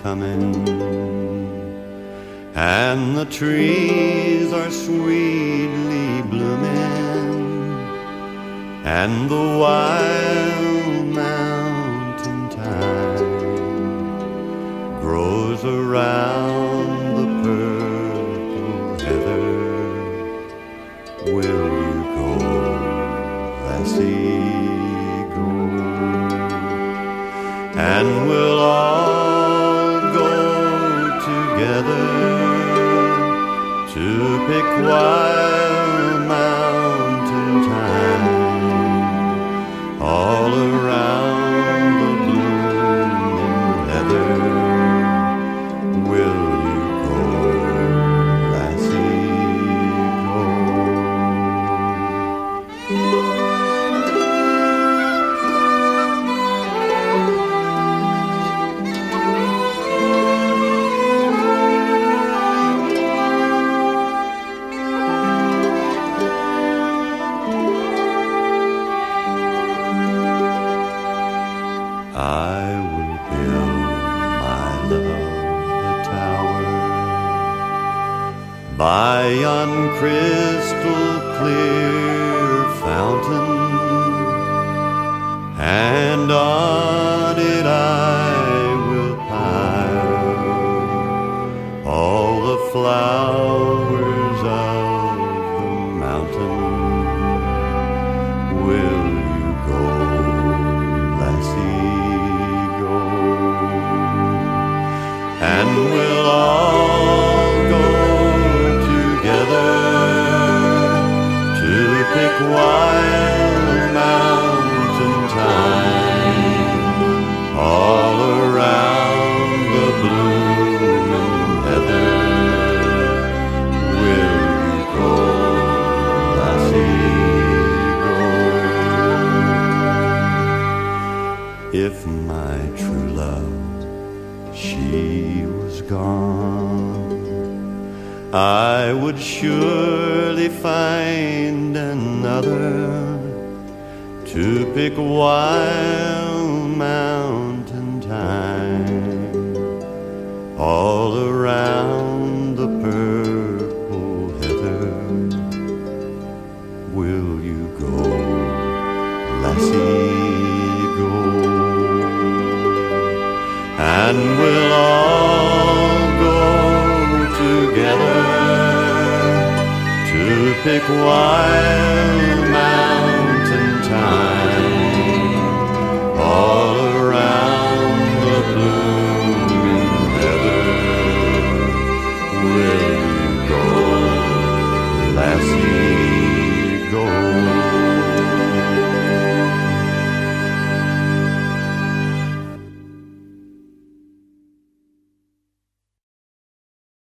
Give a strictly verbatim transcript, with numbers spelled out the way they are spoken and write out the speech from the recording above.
comin', and the trees are sweetly blooming, and the wild mountain thyme grows around the purple heather. Will you go, lassie, go? And we'll all go together to pick wild mountain thyme all around the blooming heather. Will you go, lassie, go? I will build, my love, a tower by yon crystal clear fountain, and on it I will pile all the flowers of the mountain. Will you go, lassie? And we'll all go together to pick wild mountain thyme all around the blooming heather. Will you go, lassie, go? If my true love, she was gone, I would surely find another to pick wild mountain thyme all around the purple heather. Will you go, lassie, go? And we'll all go together to pick wild